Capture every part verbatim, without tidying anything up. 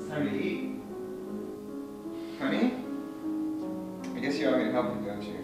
Time to eat. Honey? I guess you want me to help you, don't you?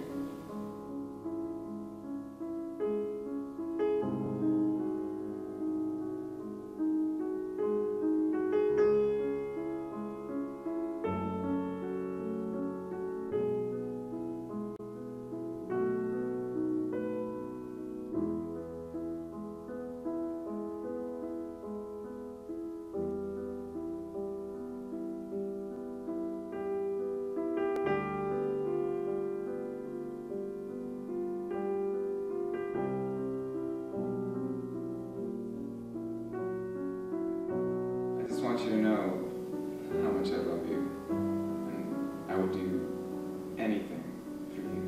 I just want you to know how much I love you, and I will do anything for you.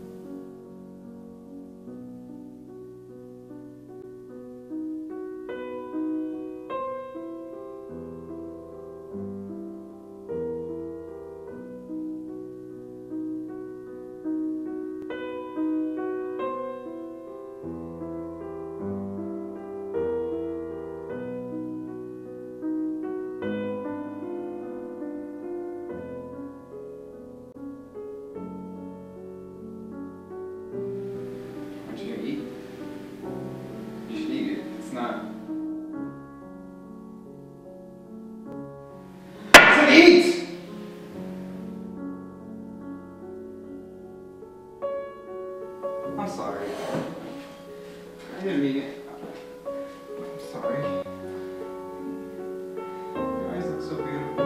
You eat. You should eat it. It's not. I said eat! I'm sorry. I didn't mean it. I'm sorry. Your eyes look so beautiful.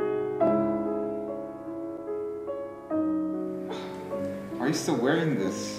Why are you still wearing this?